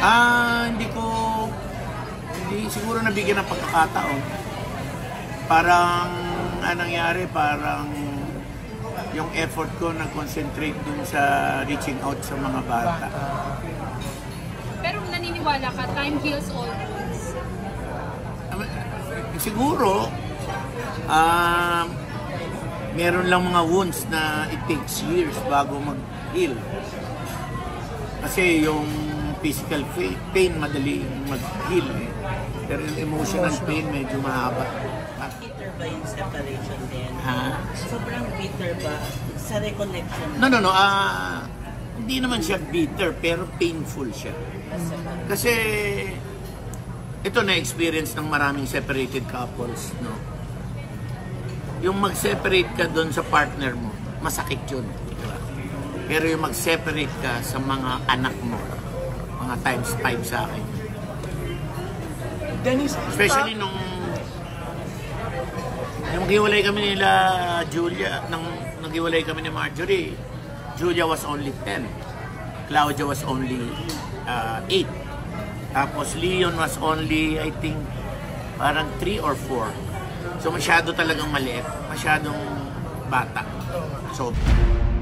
Hindi siguro nabigyan ng pagkakataon. Parang, nangyari, parang yung effort ko nag-concentrate dun sa reaching out sa mga bata. Pero naniniwala ka, time heals all wounds? Siguro, meron lang mga wounds na it takes years bago mag-heal. Kasi yung physical pain madali mag-heal eh. Pero yung emotional pain medyo mahaba. Bitter ba yung separation din? Ha? Sobrang bitter ba sa recollection? No. Hindi naman siya bitter pero painful siya. Kasi ito na-experience ng maraming separated couples, no? Yung mag-separate ka doon sa partner mo, masakit yun. Diba? Pero yung mag-separate ka sa mga anak mo, mga times 5 sa akin. Dennis, Especially nung naghiwalay kami nila Julia, nung naghiwalay kami ni Marjorie, Julia was only 10. Claudia was only 8. Tapos Leon was only, I think, parang 3 or 4. So masyado talagang maliit, masyadong bata. So